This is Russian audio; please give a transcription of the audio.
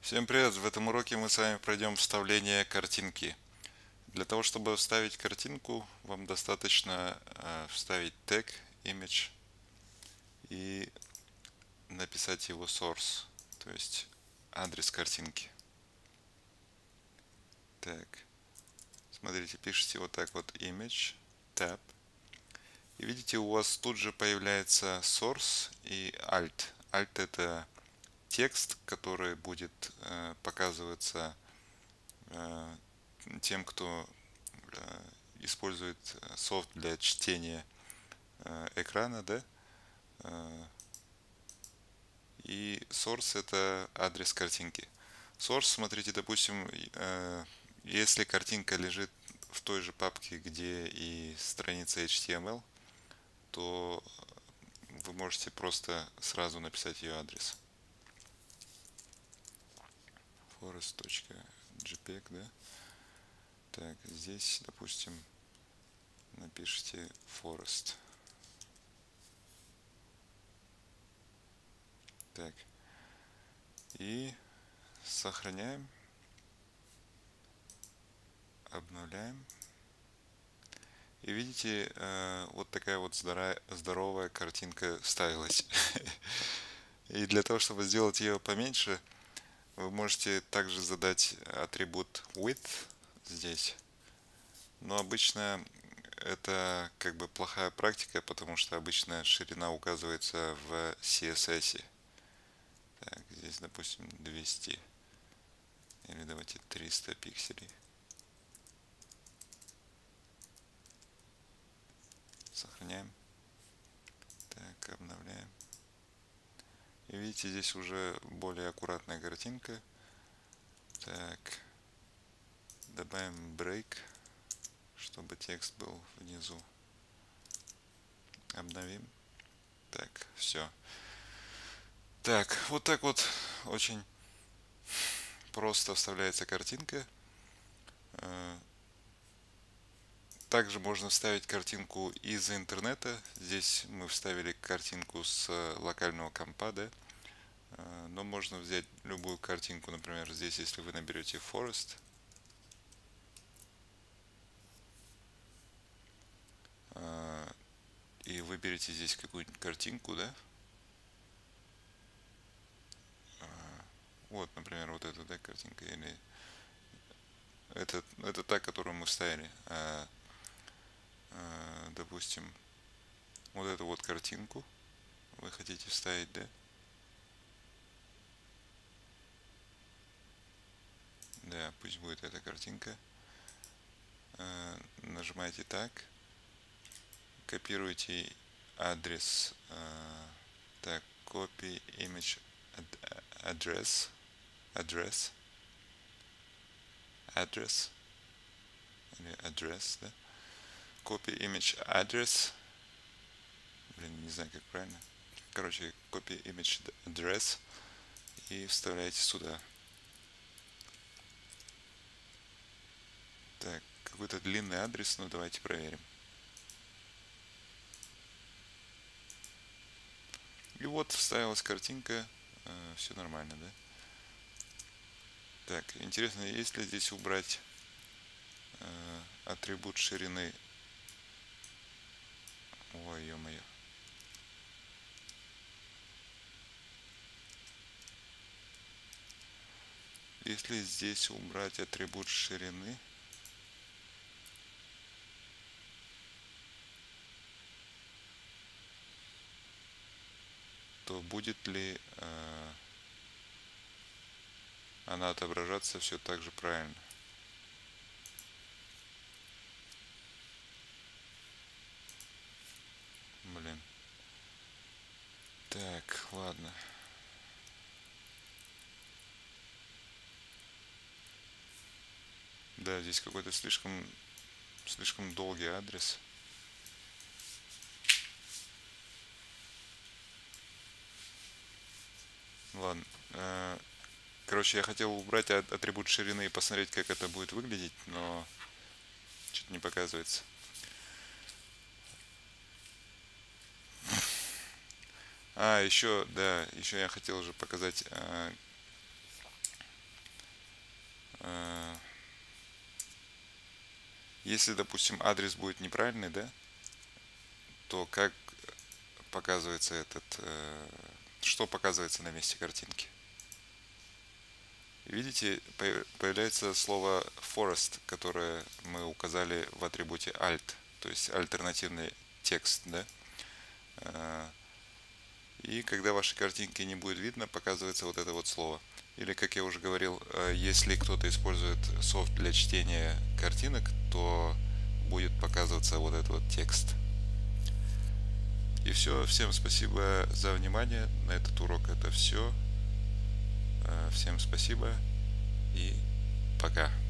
Всем привет! В этом уроке мы с вами пройдем вставление картинки. Для того, чтобы вставить картинку, вам достаточно вставить тег image и написать его source, то есть адрес картинки. Так, смотрите, пишите вот так вот image, tab. И видите, у вас тут же появляется source и alt. Alt это текст, который будет показываться тем, кто использует софт для чтения экрана, да? И source это адрес картинки. Source, смотрите, допустим, если картинка лежит в той же папке, где и страница HTML, то вы можете просто сразу написать ее адрес. forest.jpg, да? Так, здесь, допустим, напишите forest. Так. И сохраняем. Обновляем. И видите, вот такая вот здоровая картинка вставилась. И для того, чтобы сделать ее поменьше, вы можете также задать атрибут width здесь. Но обычно это как бы плохая практика, потому что обычно ширина указывается в CSS. Так, здесь, допустим, 200. Или давайте 300 пикселей. Сохраняем. Так, обновляем. И видите, здесь уже более аккуратная картинка. Так, добавим break, чтобы текст был внизу. Обновим. Так, все. Так, вот так вот очень просто вставляется картинка. Также можно вставить картинку из интернета. Здесь мы вставили картинку с локального компа, да? Но можно взять любую картинку, например, здесь, если вы наберете forest, и выберете здесь какую-нибудь картинку, да? Вот, например, вот эта, да, картинка, или это та, которую мы вставили. Допустим, вот эту вот картинку вы хотите вставить, да? Да, пусть будет эта картинка. Нажимаете так, копируете адрес, так, copy image address, или address, да? Copy image address, блин, не знаю, как правильно. Короче, copy image address и вставляете сюда. Так, какой-то длинный адрес, но давайте проверим. И вот вставилась картинка, все нормально, да? Так, интересно, если здесь убрать атрибут ширины. Ой, ё-моё. Если здесь убрать атрибут ширины, то будет ли она отображаться все так же правильно? Блин. Так, ладно. Да, здесь какой-то слишком долгий адрес. Ладно. Короче, я хотел убрать атрибут ширины и посмотреть, как это будет выглядеть, но что-то не показывается. Еще, да, еще я хотел уже показать, Если, допустим, адрес будет неправильный, да, то как показывается что показывается на месте картинки? Видите, появляется слово forest, которое мы указали в атрибуте alt, то есть альтернативный текст, да? И когда вашей картинки не будет видно, показывается вот это вот слово. Или, как я уже говорил, если кто-то использует софт для чтения картинок, то будет показываться вот этот вот текст. И все. Всем спасибо за внимание. На этот урок это все. Всем спасибо и пока.